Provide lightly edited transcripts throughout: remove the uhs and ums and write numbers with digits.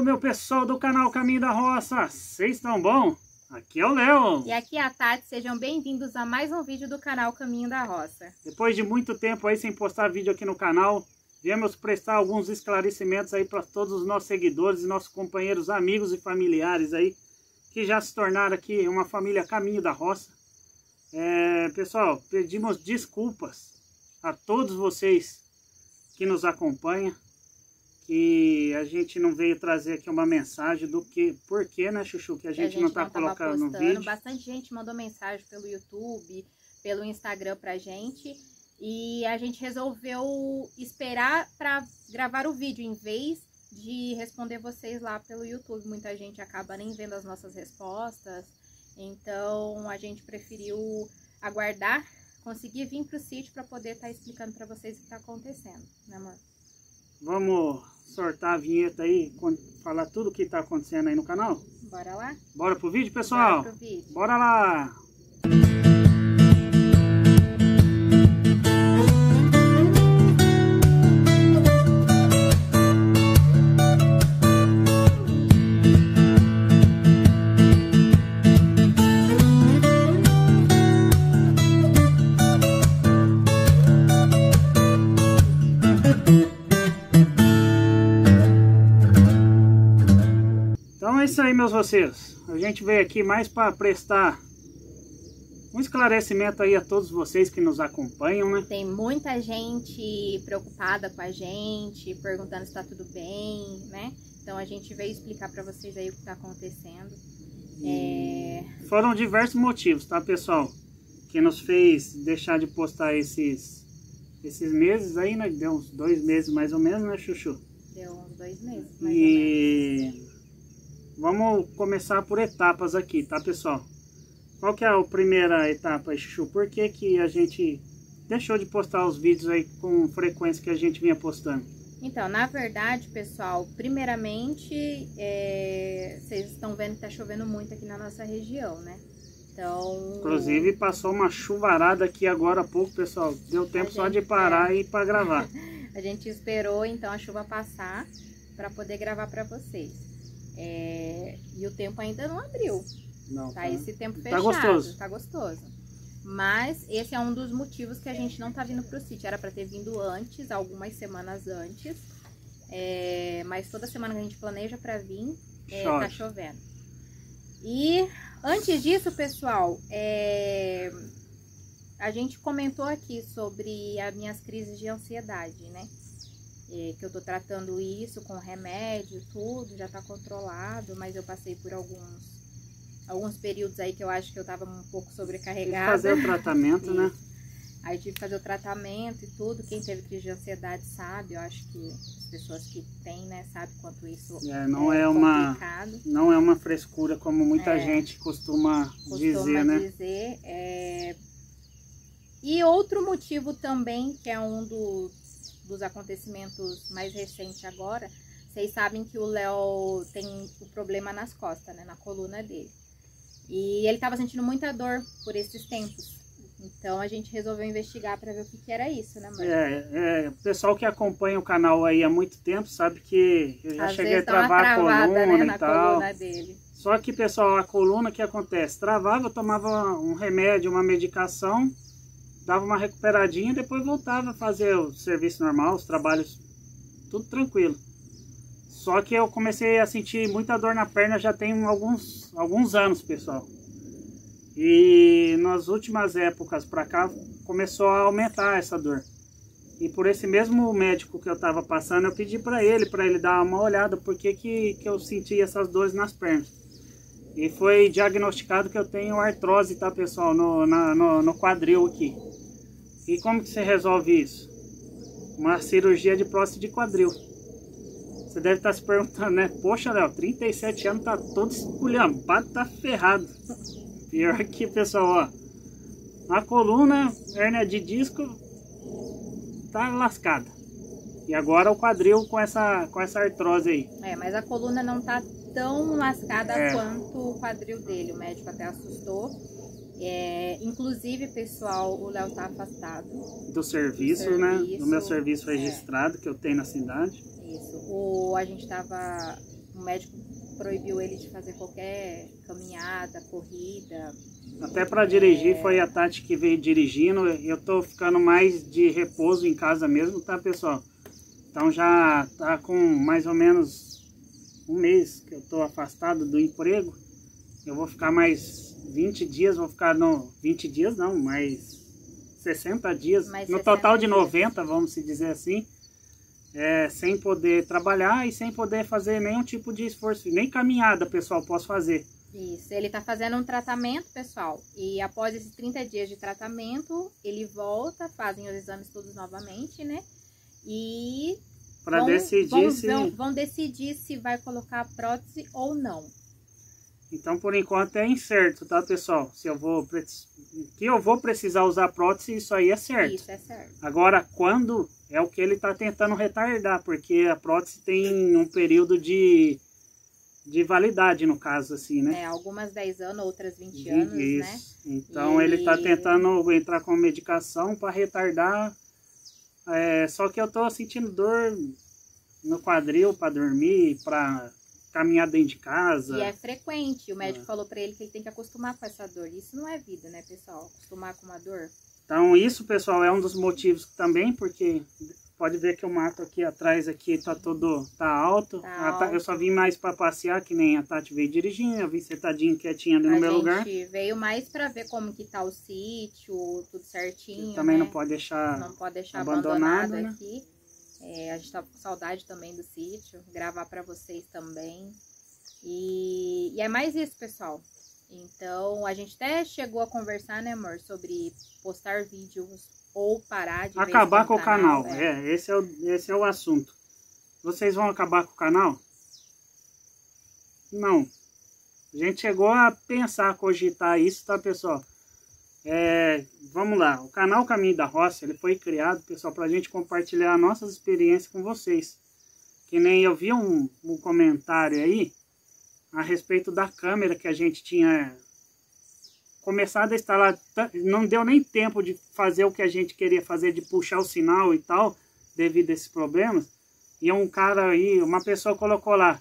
meu pessoal do canal Caminho da Roça, vocês estão bom? Aqui é o Léo. E aqui é a Tati, sejam bem-vindos a mais um vídeo do canal Caminho da Roça. Depois de muito tempo aí sem postar vídeo aqui no canal, viemos prestar alguns esclarecimentos aí para todos os nossos seguidores e nossos companheiros, amigos e familiares aí, que já se tornaram aqui uma família Caminho da Roça. Pessoal, pedimos desculpas a todos vocês que nos acompanham, que a gente não veio trazer aqui uma mensagem do que, por que, né, Chuchu, que a gente não está colocando no vídeo. Bastante gente mandou mensagem pelo YouTube, pelo Instagram pra gente, e a gente resolveu esperar para gravar o vídeo em vez de responder vocês lá pelo YouTube. Muita gente acaba nem vendo as nossas respostas, então a gente preferiu aguardar, conseguir vir pro sítio para poder estar explicando para vocês o que está acontecendo, né, amor? Vamos soltar a vinheta aí, falar tudo o que está acontecendo aí no canal? Bora lá? Bora pro vídeo, pessoal? Bora pro vídeo. Bora lá! Então é isso aí, meus vocês. A gente veio aqui mais para prestar um esclarecimento aí a todos vocês que nos acompanham, né? Tem muita gente preocupada com a gente, perguntando se está tudo bem, né? Então a gente veio explicar para vocês aí o que está acontecendo. Foram diversos motivos, tá, pessoal? Que nos fez deixar de postar esses meses aí, né? Deu uns 2 meses mais ou menos, né, Chuchu? Deu uns 2 meses, mais ou menos. Vamos começar por etapas aqui, tá, pessoal? Qual que é a primeira etapa aí, Chuchu? Por que que a gente deixou de postar os vídeos aí com frequência que a gente vinha postando? Então, na verdade, pessoal, primeiramente, vocês estão vendo que tá chovendo muito aqui na nossa região, né? Então... Inclusive, passou uma chuvarada aqui agora há pouco, pessoal. Deu tempo só de parar e ir para gravar. A gente esperou, então, a chuva passar para poder gravar para vocês. E o tempo ainda não abriu. Não, tá esse tempo tá fechado. Gostoso. Tá gostoso. Mas esse é um dos motivos que a gente não tá vindo pro sítio. Era para ter vindo antes, algumas semanas antes. Mas toda semana que a gente planeja para vir, tá chovendo. E antes disso, pessoal, a gente comentou aqui sobre as minhas crises de ansiedade, né? Que eu tô tratando isso com remédio, tudo, já tá controlado, mas eu passei por alguns períodos aí que eu acho que eu tava um pouco sobrecarregada. Fazer o tratamento, né? Aí tive que fazer o tratamento e tudo. Quem teve crise de ansiedade sabe, eu acho que as pessoas que têm, né, sabem quanto isso não é complicado. Não é uma frescura como muita gente costuma dizer, né? E outro motivo também, que é um dos acontecimentos mais recentes agora, vocês sabem que o Léo tem o problema nas costas, né, na coluna dele. E ele estava sentindo muita dor por esses tempos. Então a gente resolveu investigar para ver o que era isso, né, mãe? O pessoal que acompanha o canal aí há muito tempo sabe que eu já cheguei a travar a coluna, né, e tal. Coluna dele. Só que, pessoal, a coluna, o que acontece? Travava, eu tomava um remédio, uma medicação, dava uma recuperadinha e depois voltava a fazer o serviço normal, os trabalhos, tudo tranquilo. Só que eu comecei a sentir muita dor na perna já tem alguns anos, pessoal. E nas últimas épocas pra cá começou a aumentar essa dor. E por esse mesmo médico que eu tava passando, eu pedi pra ele dar uma olhada por que eu sentia essas dores nas pernas. E foi diagnosticado que eu tenho artrose, tá, pessoal, no quadril aqui. E como que você resolve isso? Uma cirurgia de próstata de quadril. Você deve estar se perguntando, né? Poxa, Léo, 37 anos, tá todo esculhambado, tá ferrado. Pior que, pessoal, ó. A coluna, hérnia de disco, tá lascada. E agora o quadril com essa artrose aí. Mas a coluna não tá tão lascada quanto o quadril dele. O médico até assustou. Inclusive, pessoal, o Léo tá afastado do serviço, né? Do meu serviço registrado que eu tenho na cidade. Isso. A gente tava O médico proibiu ele de fazer qualquer caminhada, corrida. Até para dirigir foi a Tati que veio dirigindo. Eu tô ficando mais de repouso em casa mesmo, tá, pessoal? Então já tá com mais ou menos um mês que eu tô afastado do emprego. Eu vou ficar mais 20 dias, vou ficar no 20 dias não, mais 60 dias, Mais no 60 total de dias. 90, vamos se dizer assim, sem poder trabalhar e sem poder fazer nenhum tipo de esforço, nem caminhada, pessoal, posso fazer. Isso, ele tá fazendo um tratamento, pessoal, e após esses 30 dias de tratamento, ele volta, fazem os exames todos novamente, né? E Para decidir vão decidir se vai colocar a prótese ou não. Então, por enquanto é incerto, tá, pessoal? Se eu vou que eu vou precisar usar prótese, isso aí é certo. Isso, é certo. Agora, quando é o que ele está tentando retardar, porque a prótese tem um período de validade, no caso, assim, né? Algumas 10 anos, outras 20 anos, Isso. né? Então, ele está tentando entrar com medicação para retardar. Só que eu tô sentindo dor no quadril para dormir, para caminhar dentro de casa. E é frequente. O médico falou para ele que ele tem que acostumar com essa dor. Isso não é vida, né, pessoal? Acostumar com uma dor. Então, isso, pessoal, é um dos motivos também, porque pode ver que o mato aqui atrás aqui tá alto. Eu só vim mais para passear, que nem a Tati veio dirigindo, eu vim sentadinho quietinha ali no meu lugar. A gente veio mais para ver como que tá o sítio, tudo certinho, também, né? não pode deixar abandonado, né? aqui. A gente tá com saudade também do sítio, gravar para vocês também. E é mais isso, pessoal. Então, a gente até chegou a conversar, né, amor, sobre postar vídeos ou parar de acabar vez com o canal. Esse é o assunto. Vocês vão acabar com o canal? Não. A gente chegou a pensar, a cogitar isso, tá, pessoal? Vamos lá. O canal Caminho da Roça, ele foi criado, pessoal, pra gente compartilhar nossas experiências com vocês. Que nem eu vi um comentário aí a respeito da câmera que a gente tinha começado a instalar. Não deu nem tempo de fazer o que a gente queria fazer, de puxar o sinal e tal, devido a esses problemas. E um cara aí, uma pessoa colocou lá,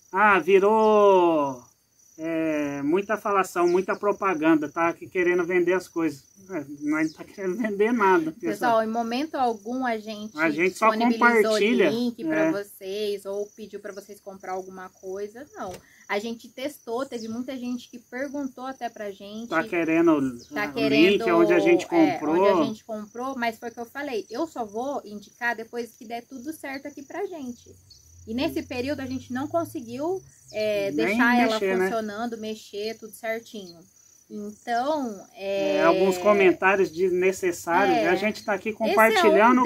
virou muita falação, muita propaganda, tá aqui querendo vender as coisas. Nós não tá querendo vender nada, pessoal. Em momento algum a gente só compartilha o link para vocês ou pediu para vocês comprar alguma coisa. Não, a gente testou, teve muita gente que perguntou até pra gente. Tá querendo o link onde a gente comprou. Onde a gente comprou, mas foi o que eu falei, eu só vou indicar depois que der tudo certo aqui pra gente. E nesse período a gente não conseguiu deixar ela funcionando, né? Mexer, tudo certinho. Então, alguns comentários desnecessários. A gente tá aqui compartilhando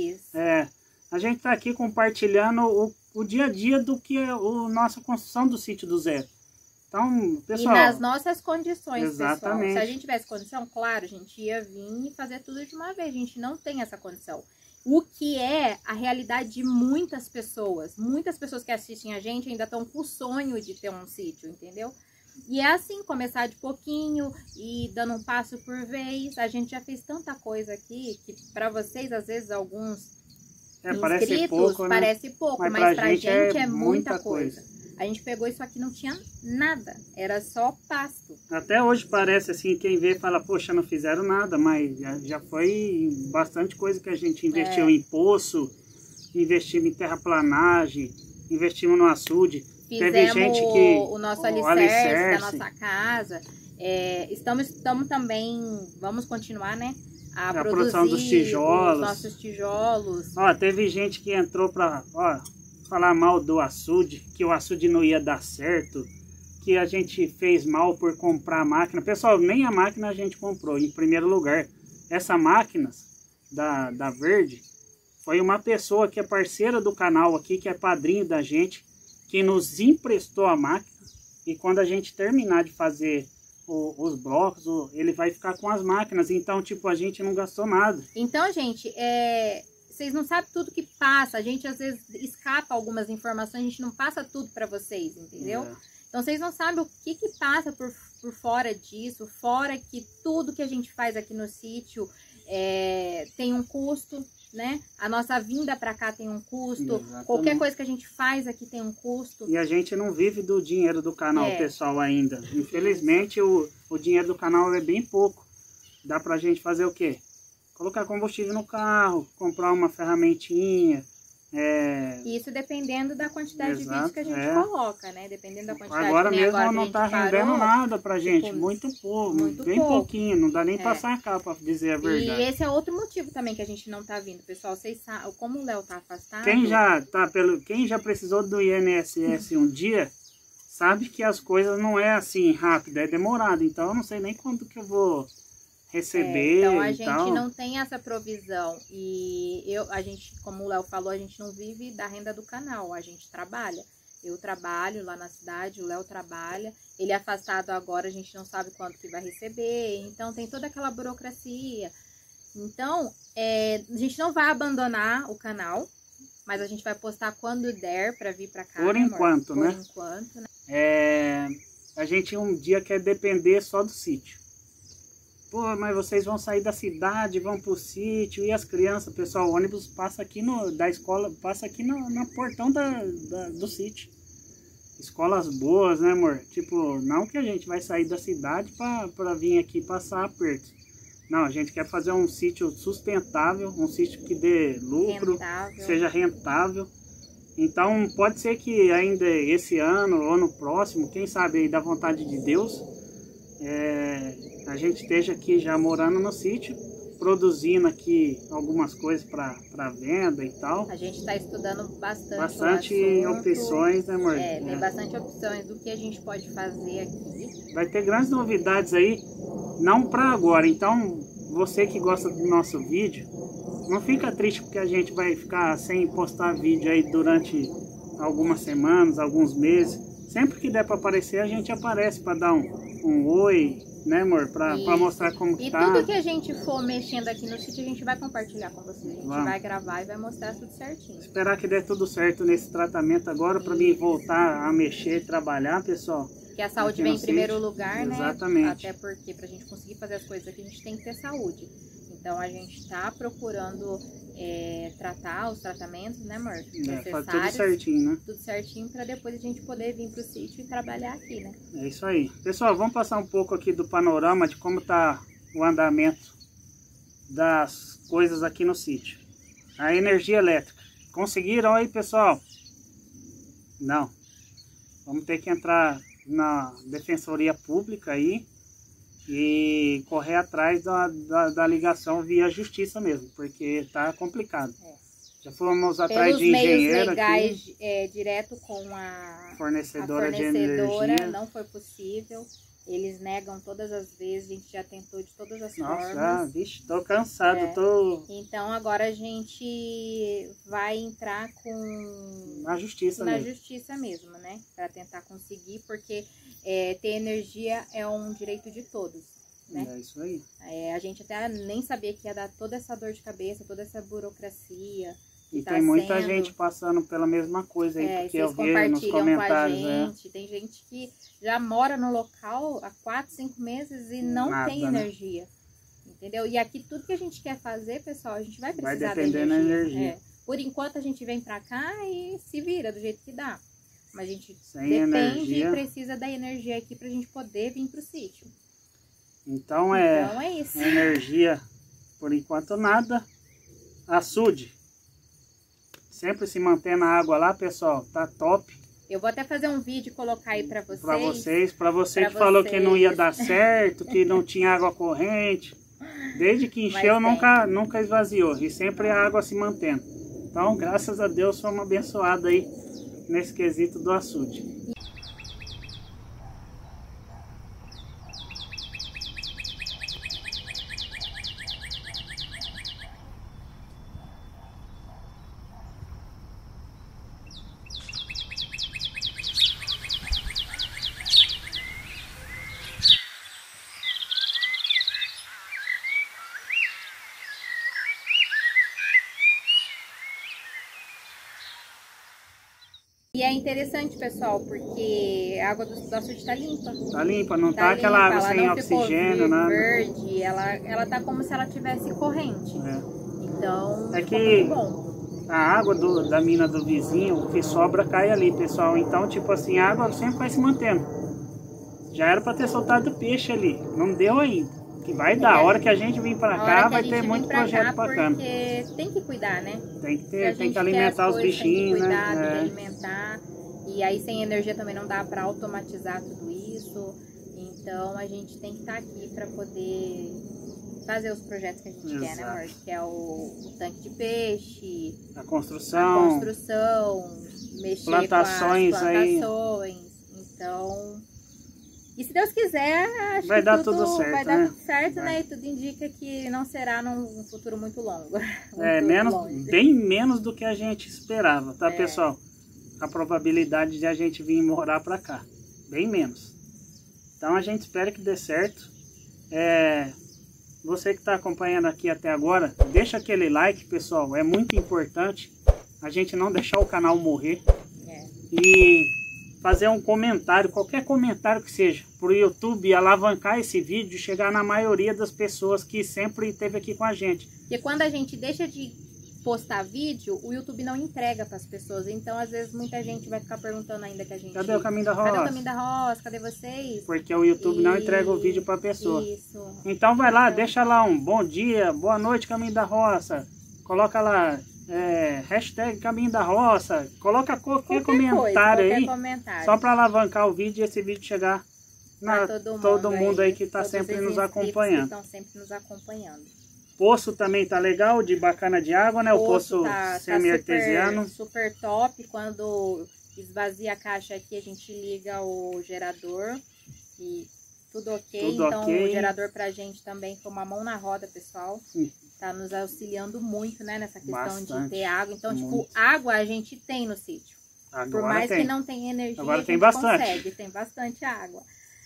a gente tá aqui compartilhando o dia a dia do que é a nossa construção do sítio do zero. Então, pessoal... E nas nossas condições, exatamente. Pessoal. Se a gente tivesse condição, claro, a gente ia vir e fazer tudo de uma vez. A gente não tem essa condição. O que é a realidade de muitas pessoas. Muitas pessoas que assistem a gente ainda estão com o sonho de ter um sítio, entendeu? E é assim, começar de pouquinho e dando um passo por vez. A gente já fez tanta coisa aqui que para vocês, às vezes, alguns parece pouco, né? Parece pouco, mas pra gente é muita coisa. A gente pegou isso aqui, não tinha nada, era só pasto. Até hoje parece assim, quem vê fala, poxa, não fizeram nada, mas já foi bastante coisa que a gente investiu em poço, investimos em terraplanagem, investimos no açude. Fizemos teve gente que, o nosso alicerce da nossa casa. Estamos também, vamos continuar, né? A produção dos tijolos. Os nossos tijolos. Teve gente que entrou para falar mal do açude, que o açude não ia dar certo, que a gente fez mal por comprar a máquina. Pessoal, nem a máquina a gente comprou, em primeiro lugar. Essa máquina da Verde foi uma pessoa que é parceira do canal aqui, que é padrinho da gente, que nos emprestou a máquina, e quando a gente terminar de fazer os blocos, ele vai ficar com as máquinas, então, tipo, a gente não gastou nada. Então, gente, vocês não sabem tudo que passa, a gente às vezes escapa algumas informações, a gente não passa tudo para vocês, entendeu? Então, vocês não sabem o que passa por fora disso, fora que tudo que a gente faz aqui no sítio tem um custo, né? A nossa vinda para cá tem um custo, Exatamente. qualquer coisa que a gente faz aqui tem um custo. E a gente não vive do dinheiro do canal, pessoal, ainda. Infelizmente, o dinheiro do canal é bem pouco. Dá pra gente fazer o quê? Colocar combustível no carro, comprar uma ferramentinha. Isso dependendo da quantidade de vídeos que a gente coloca, né? Dependendo da quantidade. Agora mesmo agora não tá rendendo nada pra gente, tipo, muito pouco, bem pouco. pouquinho, não dá nem pra sacar, pra dizer a verdade. E esse é outro motivo também que a gente não tá vindo, pessoal. Vocês sabem, como o Léo tá afastado... Quem já precisou do INSS um dia, sabe que as coisas não é assim rápido, é demorado. Então eu não sei nem quando que eu vou receber. Então a gente não tem essa provisão. E a gente, como o Léo falou, a gente não vive da renda do canal, a gente trabalha. Eu trabalho lá na cidade, o Léo trabalha. Ele é afastado agora, a gente não sabe quando que vai receber. Então tem toda aquela burocracia. Então, a gente não vai abandonar o canal, mas a gente vai postar quando der para vir para cá. Por enquanto, né? Por enquanto, né? A gente um dia quer depender só do sítio. Pô, mas vocês vão sair da cidade, vão pro sítio, e as crianças, pessoal, o ônibus passa aqui da escola, passa aqui no portão do sítio. Escolas boas, né, amor? Tipo, não que a gente vai sair da cidade pra vir aqui passar aperto. Não, a gente quer fazer um sítio sustentável, um sítio que dê lucro, seja rentável. Então, pode ser que ainda esse ano ou no próximo, quem sabe aí da vontade de Deus, a gente esteja aqui já morando no sítio, produzindo aqui algumas coisas para venda e tal. A gente está estudando bastante. Bastante opções, né, amor? Tem bastante opções do que a gente pode fazer aqui. Vai ter grandes novidades aí, não para agora. Então, você que gosta do nosso vídeo, não fica triste porque a gente vai ficar sem postar vídeo aí durante algumas semanas, alguns meses. Sempre que der para aparecer, a gente aparece para dar um oi, né, amor? Para mostrar como que tá. E tudo que a gente for mexendo aqui no sítio, a gente vai compartilhar com vocês. A gente vai gravar e vai mostrar tudo certinho. Esperar que dê tudo certo nesse tratamento agora para mim voltar a mexer e trabalhar, pessoal. Que a saúde vem em primeiro lugar, né? Exatamente. Até porque para a gente conseguir fazer as coisas aqui, a gente tem que ter saúde. Então a gente está procurando tratar os tratamentos, né, amor? Faz tudo certinho, né? Tudo certinho para depois a gente poder vir para o sítio e trabalhar aqui, né? É isso aí. Pessoal, vamos passar um pouco aqui do panorama de como tá o andamento das coisas aqui no sítio. A energia elétrica. Conseguiram aí, pessoal? Não. Vamos ter que entrar na Defensoria Pública aí e correr atrás da ligação via justiça mesmo, porque tá complicado. Já fomos atrás de engenheiro meios legais, aqui. Direto com a fornecedora de energia. Não foi possível. Eles negam todas as vezes, a gente já tentou de todas as formas. Nossa, vixe, tô cansado, Então agora a gente vai entrar na justiça mesmo, né? Para tentar conseguir, porque ter energia é um direito de todos, né? É isso aí. A gente até nem sabia que ia dar toda essa dor de cabeça, toda essa burocracia. E tem muita gente passando pela mesma coisa aí, porque eu vejo nos comentários. Com a gente. Tem gente que já mora no local há 4, 5 meses e não tem energia. Né? Entendeu? E aqui tudo que a gente quer fazer, pessoal, a gente vai precisar da energia. Por enquanto a gente vem pra cá e se vira do jeito que dá. Mas a gente depende e precisa da energia aqui pra gente poder vir pro sítio. Então é isso. Energia, por enquanto nada. Açude. Sempre se mantendo a água lá, pessoal, tá top. Eu vou até fazer um vídeo e colocar aí pra vocês. Pra você que falou que não ia dar certo, que não tinha água corrente. Desde que encheu, nunca esvaziou. E sempre a água se mantendo. Então, graças a Deus, somos abençoados aí nesse quesito do açude. E é interessante, pessoal, porque a água do açude tá limpa. Tá limpa, não tá aquela água sem oxigênio, nada. Verde, ela tá como se ela tivesse corrente. Então, É ficou que muito bom. a água da mina do vizinho, o que sobra cai ali, pessoal. Então, tipo assim, a água sempre vai se mantendo. Já era para ter soltado peixe ali, não deu ainda. Que vai dar, a hora que a gente vir para cá, vai ter muito projeto bacana. Porque tem que cuidar, né? Tem que ter, tem que alimentar os bichinhos, tem que cuidar, né? tem que alimentar. E aí sem energia também não dá para automatizar tudo isso. Então a gente tem que estar aqui para poder fazer os projetos que a gente quer, né, amor? Que é o tanque de peixe, a construção, mexer plantações, com as plantações. Então, e se Deus quiser, acho vai que dar tudo certo, vai dar tudo certo, vai. né? E tudo indica que não será num futuro muito longo. Bem menos do que a gente esperava, tá, pessoal? A probabilidade de a gente vir morar pra cá, bem menos. Então a gente espera que dê certo. Você que está acompanhando aqui até agora, deixa aquele like, pessoal, é muito importante a gente não deixar o canal morrer. E fazer um comentário, qualquer comentário que seja, para o YouTube alavancar esse vídeo, chegar na maioria das pessoas que sempre esteve aqui com a gente. Porque quando a gente deixa de postar vídeo, o YouTube não entrega para as pessoas. Então, às vezes, muita gente vai ficar perguntando ainda que a gente... Cadê o Caminho da Roça? Cadê o Caminho da Roça? Cadê vocês? Porque o YouTube não entrega o vídeo para a pessoa. Isso. Então, vai lá, deixa lá um bom dia, boa noite, Caminho da Roça. Coloca lá... hashtag Caminho da Roça, coloca qualquer comentário aí, só para alavancar o vídeo e esse vídeo chegar na todo mundo aí que está sempre nos acompanhando. Estão sempre nos acompanhando. Poço também tá legal, de bacana de água, né? O poço semi-artesiano. Super top. Quando esvazia a caixa aqui, a gente liga o gerador e tudo ok. Então o gerador pra gente também foi uma mão na roda, pessoal. Tá nos auxiliando muito, né, nessa questão de ter água. Então, tipo, água a gente tem no sítio. Por mais que não tenha energia, a gente consegue. Tem bastante água.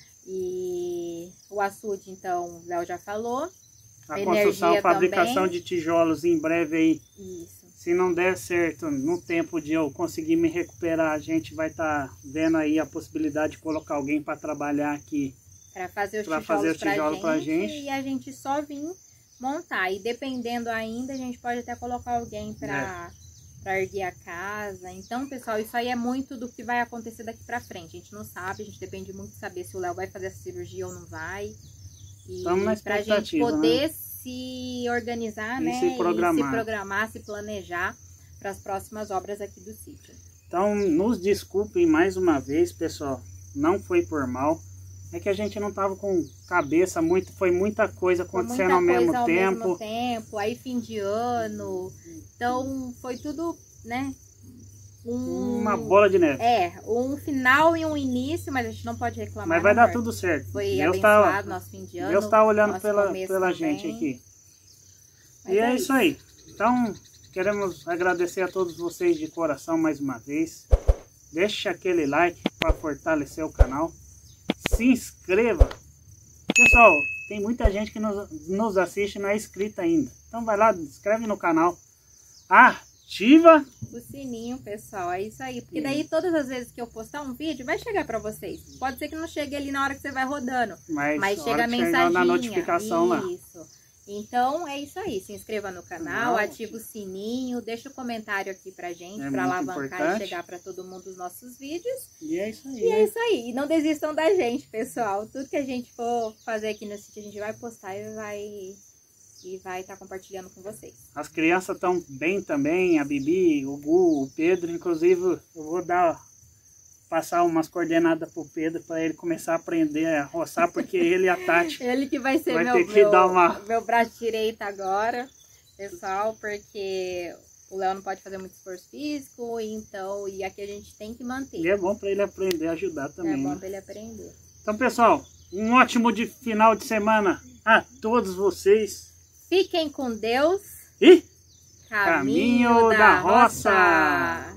E o açude, então, o Léo já falou. A construção, a fabricação de tijolos em breve aí. Isso. Se não der certo, no tempo de eu conseguir me recuperar, a gente vai estar vendo aí a possibilidade de colocar alguém para trabalhar aqui. Para fazer os tijolos pra gente. E a gente só vir montar. E dependendo ainda, a gente pode até colocar alguém para erguer a casa. Então, pessoal, isso aí é muito do que vai acontecer daqui para frente. A gente não sabe, a gente depende muito de saber se o Léo vai fazer essa cirurgia ou não vai. E pra gente poder se organizar, né? Se programar, se planejar para as próximas obras aqui do sítio. Então, nos desculpem mais uma vez, pessoal. Não foi por mal. É que a gente não tava com cabeça, foi muita coisa acontecendo ao mesmo tempo. Aí fim de ano. Então, foi tudo, né? Uma bola de neve. Um final e um início, mas a gente não pode reclamar. Mas vai dar tudo certo. Foi abençoado nosso fim de ano. Deus está olhando pela gente aqui. Mas e é isso aí. Então, queremos agradecer a todos vocês de coração mais uma vez. Deixa aquele like para fortalecer o canal. Se inscreva. Pessoal, tem muita gente que nos assiste e não é inscrita ainda. Então vai lá, se inscreve no canal. Ativa o sininho, pessoal. É isso aí. Porque daí todas as vezes que eu postar um vídeo, vai chegar para vocês. Pode ser que não chegue ali na hora que você vai rodando. Mas chega a mensaginha. Na notificação lá. Isso. Então é isso aí. Se inscreva no canal, ativa o sininho, deixa o comentário aqui pra gente, para alavancar e chegar para todo mundo os nossos vídeos. E é isso aí. É isso aí. E não desistam da gente, pessoal. Tudo que a gente for fazer aqui no sítio, a gente vai postar e vai estar compartilhando com vocês. As crianças estão bem também, a Bibi, o Gu, o Pedro, inclusive eu vou passar umas coordenadas pro Pedro para ele começar a aprender a roçar, porque ele e a Tati ele que vai ser meu braço direito agora, pessoal, porque o Léo não pode fazer muito esforço físico, então, e aqui a gente tem que manter. E é bom para ele aprender a ajudar também. É bom para ele aprender. Então, pessoal, um ótimo final de semana a todos vocês. Fiquem com Deus e Caminho da Roça.